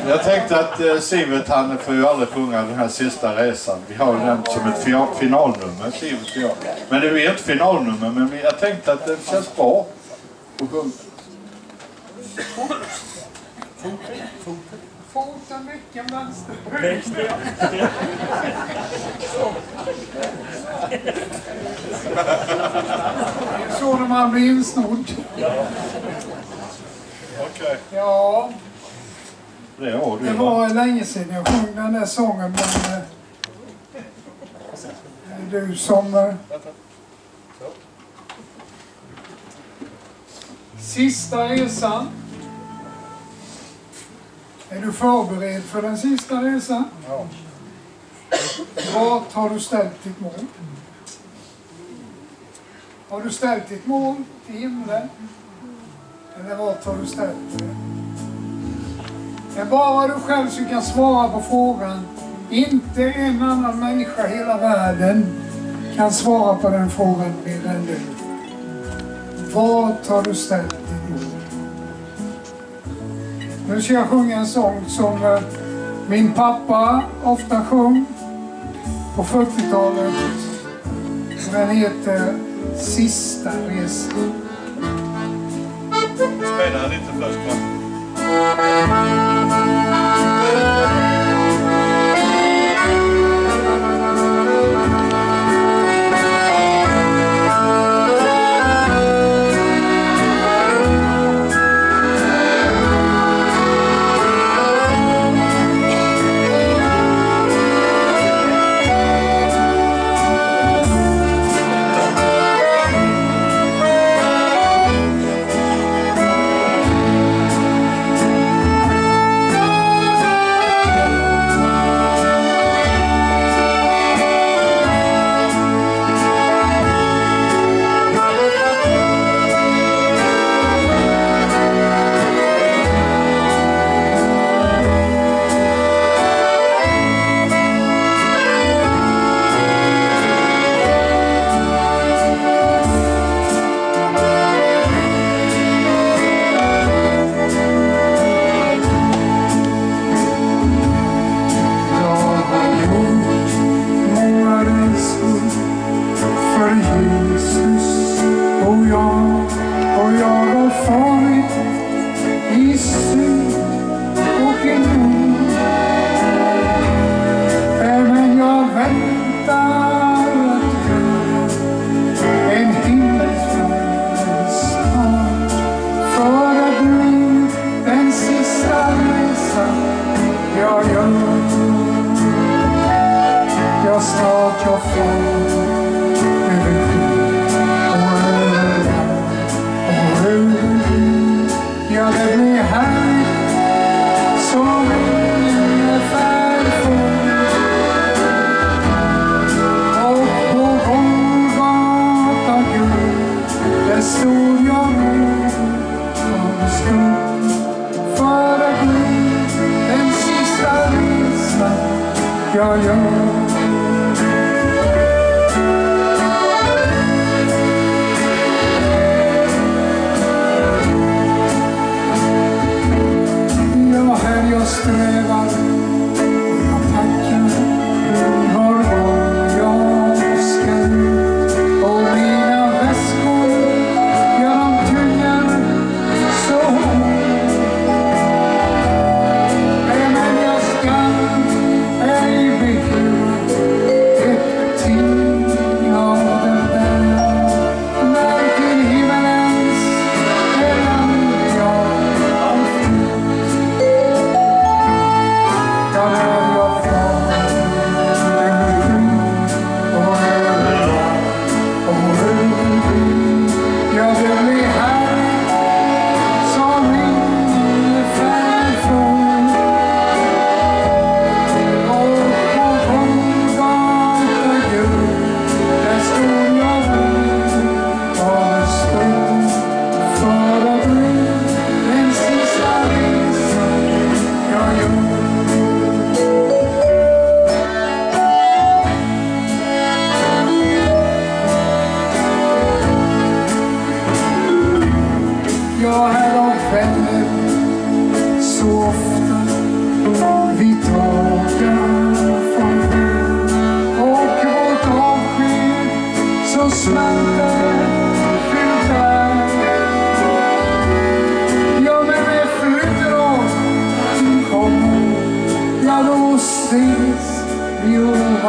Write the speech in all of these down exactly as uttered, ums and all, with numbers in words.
Jag tänkte att eh, Sivert, han får ju aldrig sjunga den här sista resan. Vi har den som ett fi finalnummer, Sivert och jag. Men det blir inte finalnummer, men jag tänkte att det känns bra att sjunga. Fota mycket vänster. Så när man blir insnodd. Okej. Ja. Det, var det var länge sedan jag sjöng den där sången, men eh, du som eh, sista resan. Är du förberedd för den sista resan? Ja. Vart har du ställt ditt mål? Har du ställt ditt mål till himlen? Eller vart har du ställt det? Det är bara du själv som kan svara på frågan. Inte en annan människa i hela världen kan svara på den frågan mer än du. Vart har du ställt ditt mål? Nu ska jag sjunga en sång som eh, min pappa ofta sjöng på fyrtiotalet. Den heter Sista resan. Spela lite först, va?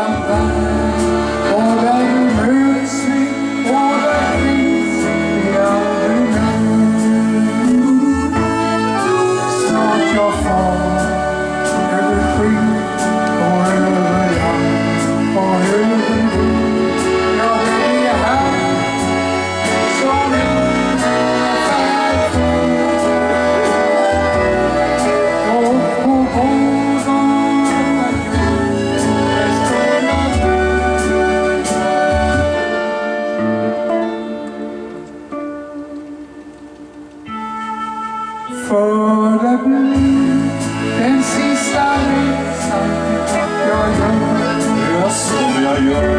annan värld. Och där du möts vi, och där finns vi aldrig mer. Snart jag far över skyn och över land och över jord. Ja, det är här som en färd och på båda jord spelar du. För det blir den sista resan jag gör. Ja, som jag gör.